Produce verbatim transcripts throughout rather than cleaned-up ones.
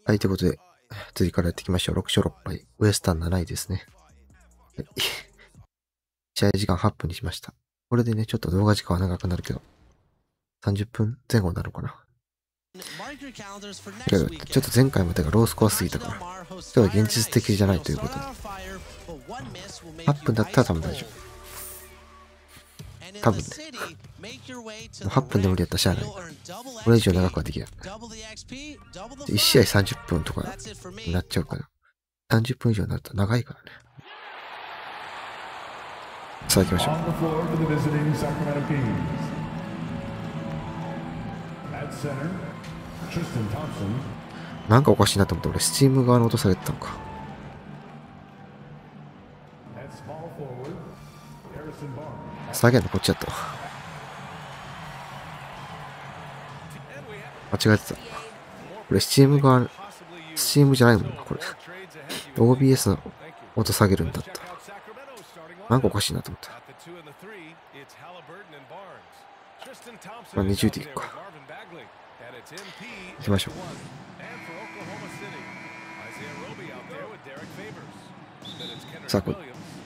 はい、ということで、次からやっていきましょう。ろく勝ろっ敗。ウエスタンなないですね。試合時間はっぷんにしました。これでね、ちょっと動画時間は長くなるけど、さんじゅっぷんぜん後になるかな。けど、ちょっと前回までがロースコアすぎたから、ちょっと現実的じゃないということで、はっぷんだったら多分大丈夫。多分ね。はっぷんで無理やったらしゃあない。これ以上長くはできない。いち試合さんじゅっぷんとかになっちゃうから、さんじゅっぷん以上になると長いからね。さあ行きましょう。なんかおかしいなと思って俺スチーム側に落とされてたのか。下げるのこっちやったわ。間違えてた。これスチーム側、スチームじゃないもんな、これ。オービーエス の音下げるんだった。なんかおかしいなと思った。まあ、にじゅうでいくか。行きましょう。さあ、これ。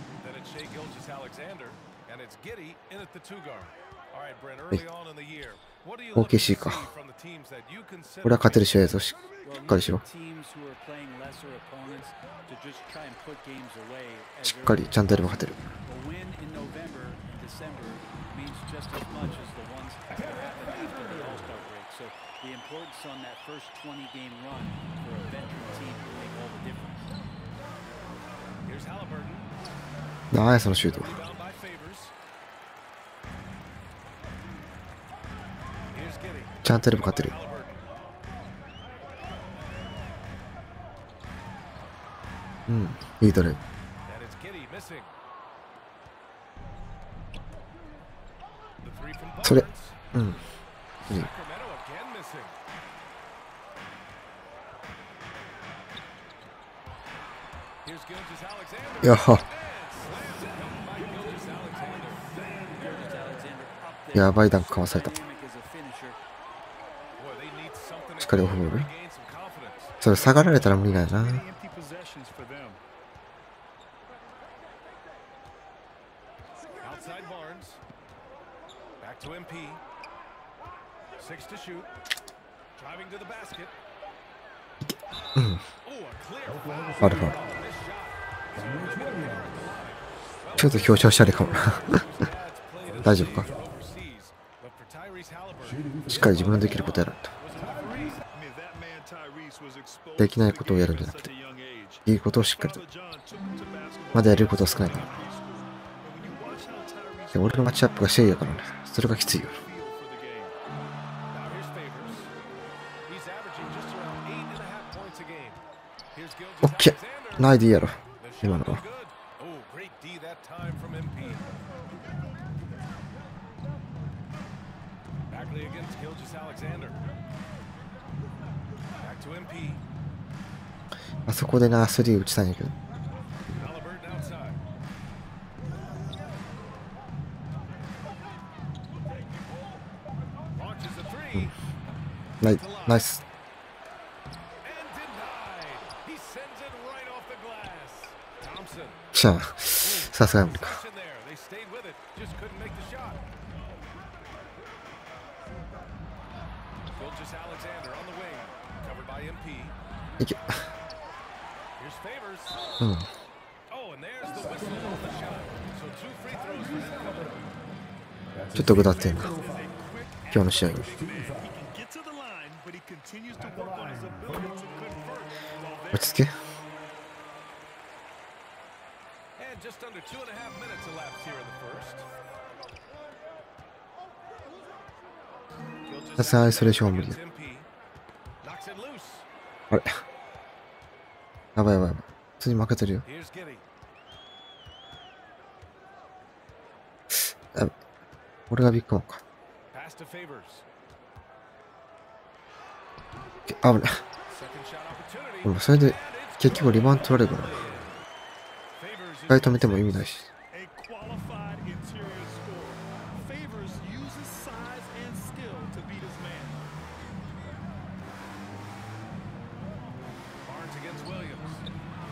はい。オーケーシー か。これは勝てる試合だぞ。しっかりしろ。しっかりちゃんとやれば勝てる。なんやそのシュート。ちゃんとやれば勝てる。うん、いいトライ。それ、うん、いい。やは。やばいダンクかわされた。しっかりオフボール。それ下がられたら無理だよな。うん。あるある。ちょっと表彰したりかもな。大丈夫か。しっかり自分のできることやると。できないことをやるんじゃなくて、いいことをしっかりと。まだやれることは少ないから。で俺のマッチアップがシェイやからね。それがきついよ。オッケー。ないでいいやろ。今のは。あそこでな、スリー打ちたいんやけど。うん、ナイナイス。しゃあ、さすがに無理か。いけ。うん。ちょっと下ってんな。今日の試合に。落ち着け。さすがアイソレーションは無理だ。あれやばいやばいやばい。普通に負けてるよ。やばい。俺がビッグマンか。あ、危ない。でもそれで結局リバウンド取られるから。一回止めても意味ないし。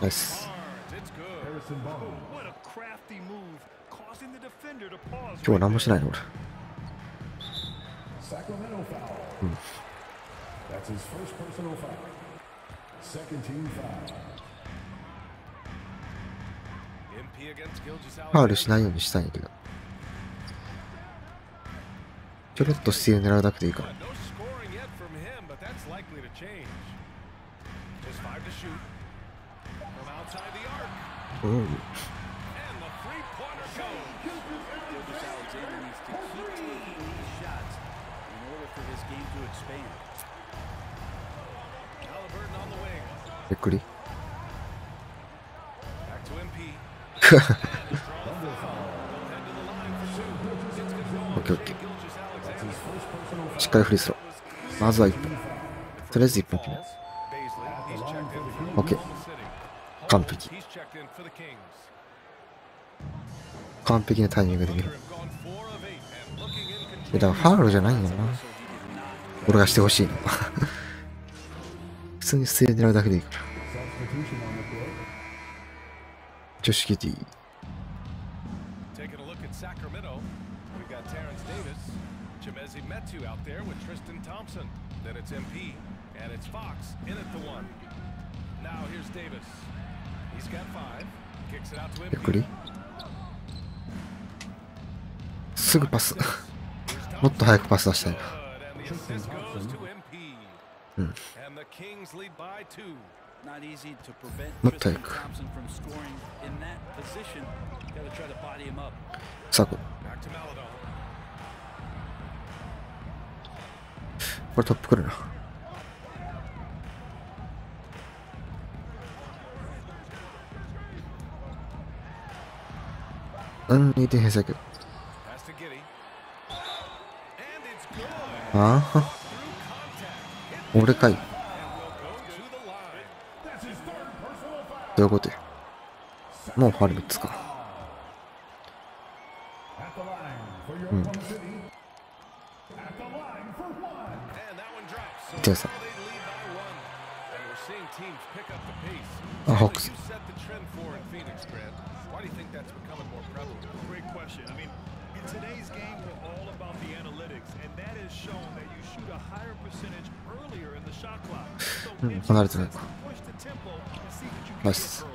ナイス。今日は何もしないの俺。うん。ファウルしないようにしたいんだけど。ちょろっと姿勢狙うだけでいいから。うん。びっくり。オッケーオッケー。しっかりフリースロー。まずはいっぽん。とりあえずいっぽん決める。オッケー。完璧。完璧なタイミングで見る。だからファウルじゃないんだよな。俺がしてほしいの。普通に姿勢狙うだけでいいから。女子キティ。ゆっくり。すぐパス。もっと早くパス出したいな。うん。もっと早く。さあ、これトップ来るな。うん、にてん返済けど。ああ、俺かい。どういうことや。もうファウルみっつか。うん。てかさ。あ、ホークス。うん、離れてないか。ナイス。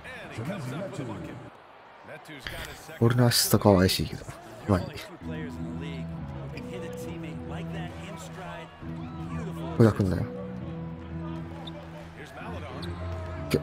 俺のアシストかわいしいけど。まあいい。これが来んだよ。け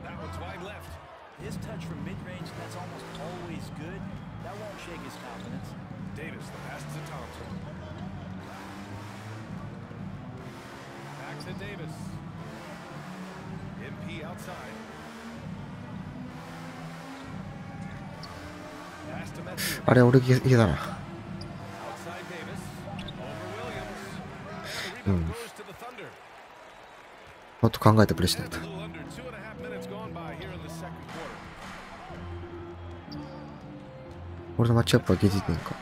あれ、俺いけだな。うん。もっと考えてプレーしないと。俺のマッチアップはゲジテンか。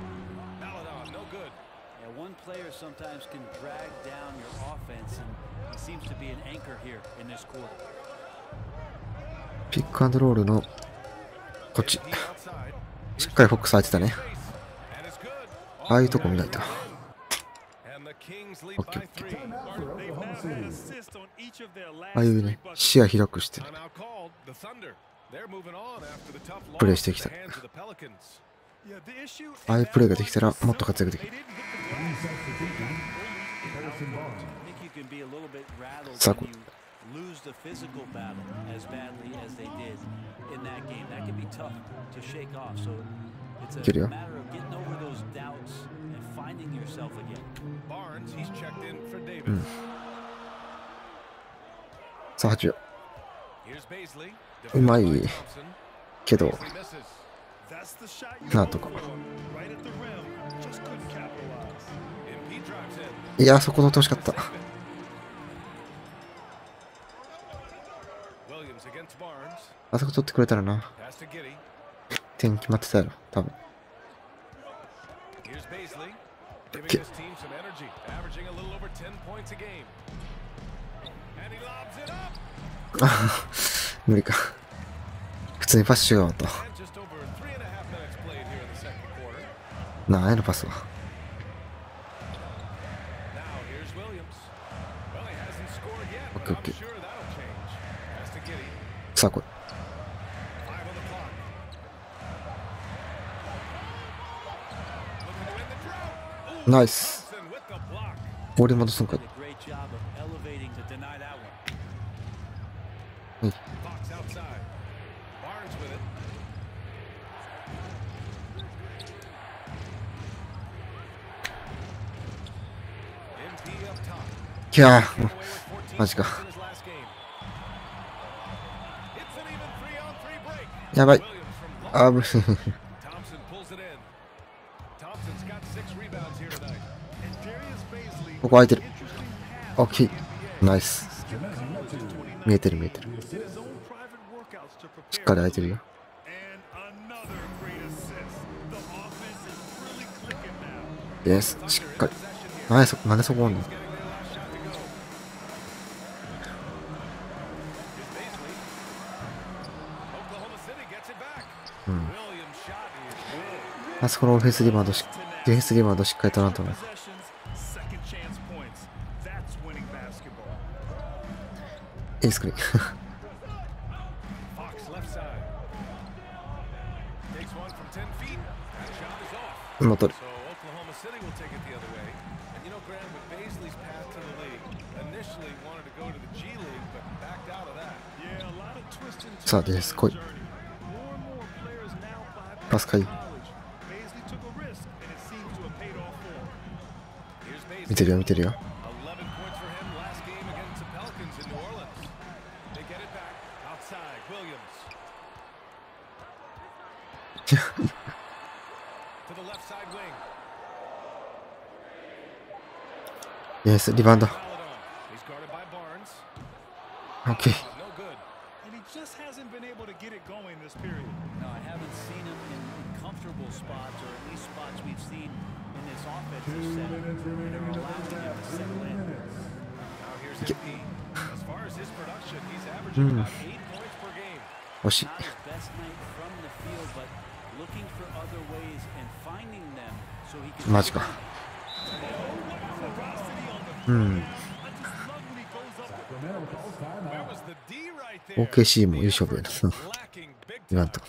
ピックアンドロールのこっち。しっかりフォックス空いてたね。ああいうとこ見ないと。オッケーオッケー。ああいうね、視野広くしてプレイしてきた。ああいうプレイができたらもっと活躍できる。さあ、これ。いけるよ。うん。さあ、はちよ。うまいけど、なんとか。いや、そこ取ってほしかった。あそこ取ってくれたらな。点決まってたやろ、多分。 無理か。普通にパスしようと。なあ、へのパスは。オッケーオッケー。さあ、これ。ナイス。俺戻すんかい。うん。いやー、マジか。やばい。あぶここ空いてる。オッケー。ナイス。見えてる見えてる。しっかり空いてるよ。です。しっかり。なんでそ、なんでそこおんの？うん。あそこのオフェンスリバウンドし、ディフェンスリバウンドしっかり取らんとな。いいスクリーン。もう取る。さあ、ディフェンス来い。パスかい。見てるよ見てるよ。イエス、リバウンド。オッケー。うん。惜しい。マジか。うん。オーケーシー もいい勝負やな。なんと。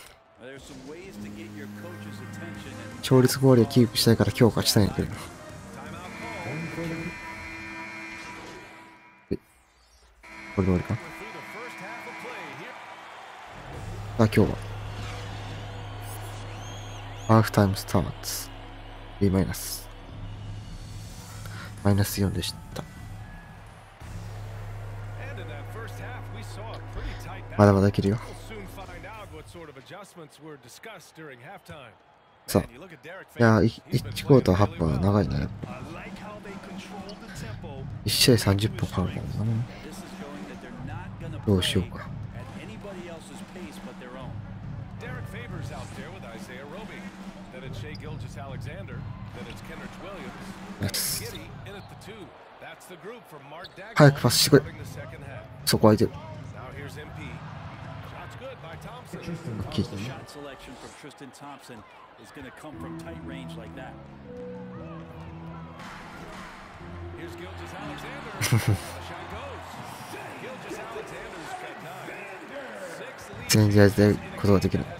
勝率ゴールをキープしたいから強化したいんやけど。これで終わりか。あ、今日は。ハーフタイムスターツ。B マイナス。マイナスよんでした。まだまだいけるよ。さあ。いやー、いちクォーターはっぷんは長いな、やっぱ。いち試合さんじゅっぷんかかるからな。どうしようか。早くパスしてくれ。そこ空いてる。大きい。全然やりたいことができる。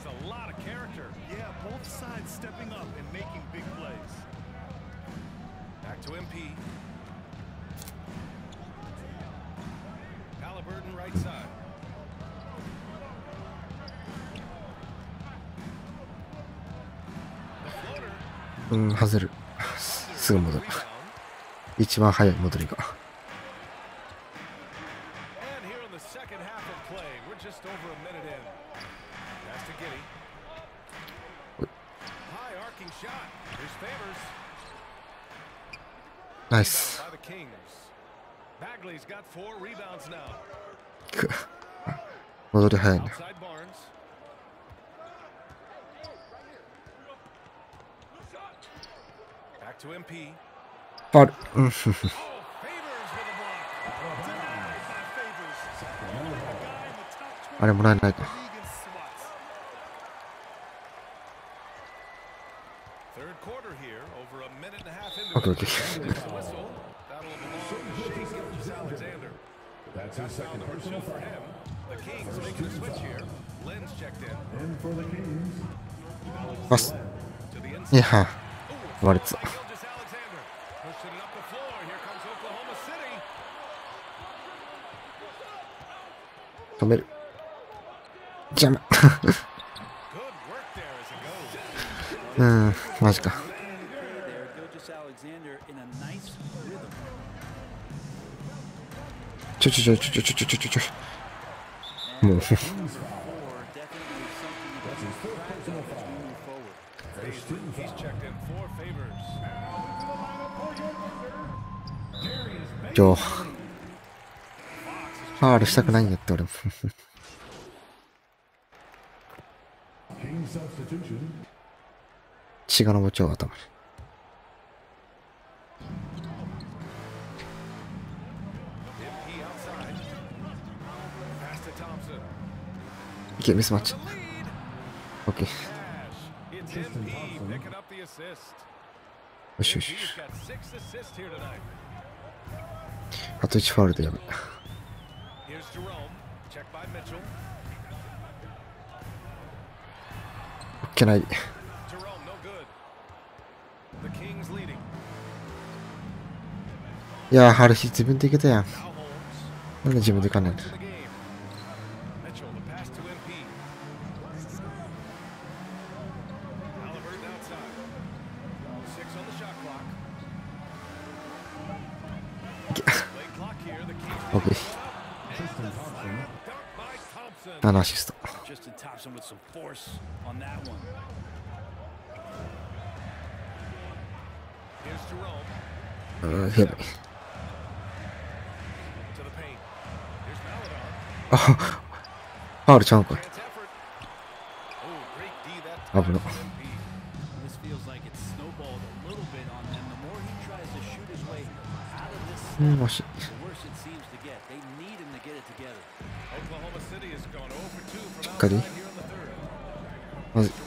うん、外る。すぐ戻る。一番早い戻りが。ナイス。戻り早いね。ファウル。うん。 あれもらえないか。オッケーオッケー。パス。いや、割れてた。止める。邪魔。うん、マジか。ちょちょちょちょちょちょちょちょちょ。もう。ちょ。ファールしたくないんやって俺も。血が上っちゃう頭に。いけ、ミスマッチ。オッケー。よしよしよし。あといちファウルでやめ。オッケーない。いやー、ハルヒ自分でいけたやん。なんで自分でいかないの。オッケー。ななアシスト。うん、やばい。あ、ファウルちゃうんかい。危な。うん、惜しい。しっかり。まずい。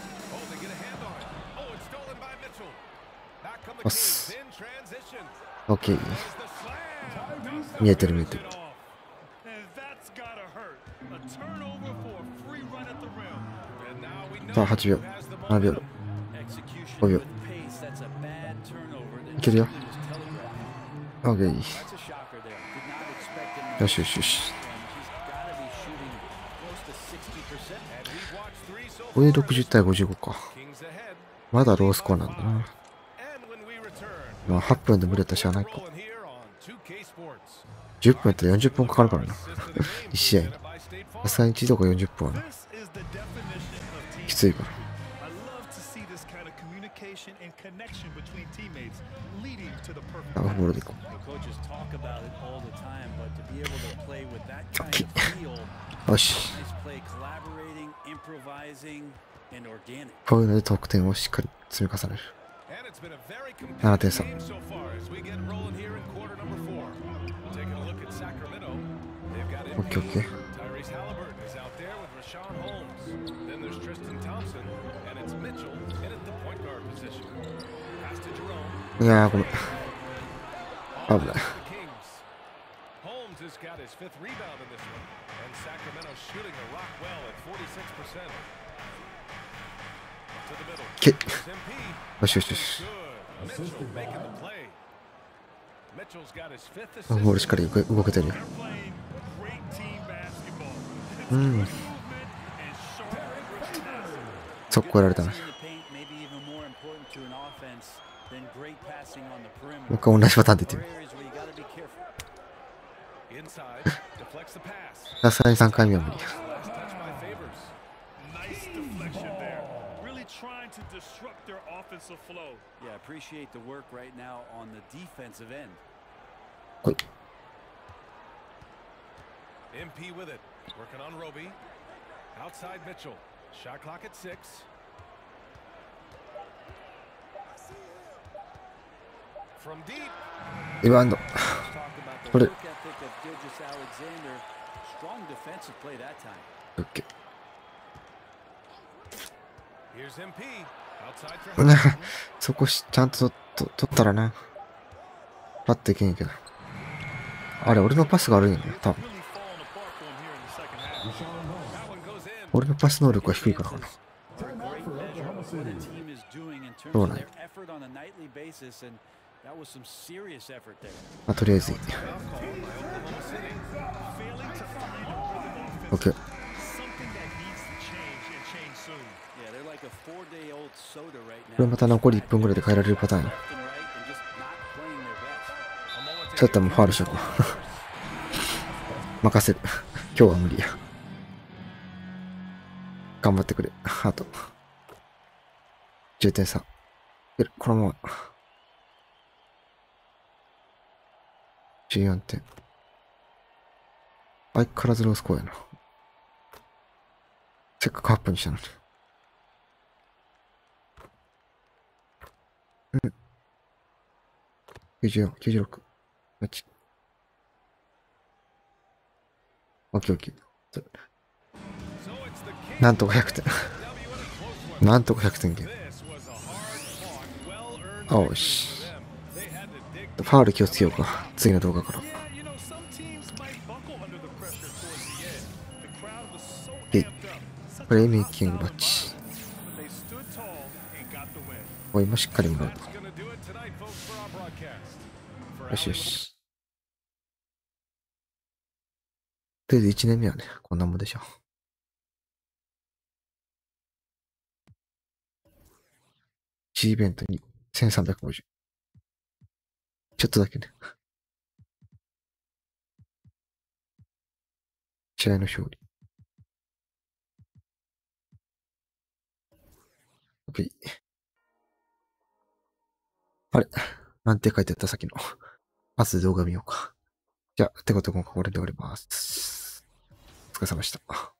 パス。オッケー。見えてる見えてる。さあ、はちびょう。ななびょう。ごびょう。いけるよ。オッケー。よしよしよし。これでろくじゅうたいごじゅうごか。まだロースコアなんだな。まあはっぷんで無理だったらしゃあないか。じゅっぷんやったらよんじゅっぷんかかるからな。いち試合に。さすがにいちどこよんじゅっぷんはな。きついから。あ、ボールでいこう。よし。こういうので得点をしっかり積み重ねる。ななてんさ。オッケーオッケー。いやー、ごめん。危ない。けよしよしよし。ボールしっかり動けてるよ。うん。速攻やられたな。もう一回同じパターンでいってみる。さすがにさんかいめは無理。ほい。リバウンド。これ。 オッケー。そこし、ちゃんとと取ったらな。パッといけんけど。あれ、俺のパスが悪いんやね、多分。俺のパス能力は低いからかな。そうなんや。まあ、とりあえずいい。オッケー。これまた残りいっぷんぐらいで変えられるパターンや。そうやったらもうファウルしようか。任せる。今日は無理や。頑張ってくれ。あと。じゅうてん差。このまま。じゅうよんてん。相変わらずロースコアやな。せっかくはっぷんにしたのに。うん。きゅうじゅうよん、きゅうじゅうろく。マッチ。オッケーオッケー。なんとかひゃくてん。なんとかひゃくてんゲーム。よし。ファウル気をつけようか。次の動画から。えい。プレイメイキングマッチ。おいもしっかりもらう。よしよし。とりあえずいちねんめはね、こんなもんでしょ。C イベントにせんさんびゃくごじゅう。ちょっとだけね。試合の勝利。OK。あれなんて書いてあったさっきの。パスで動画見ようか。じゃあ、ってことで今回これで終わります。お疲れ様でした。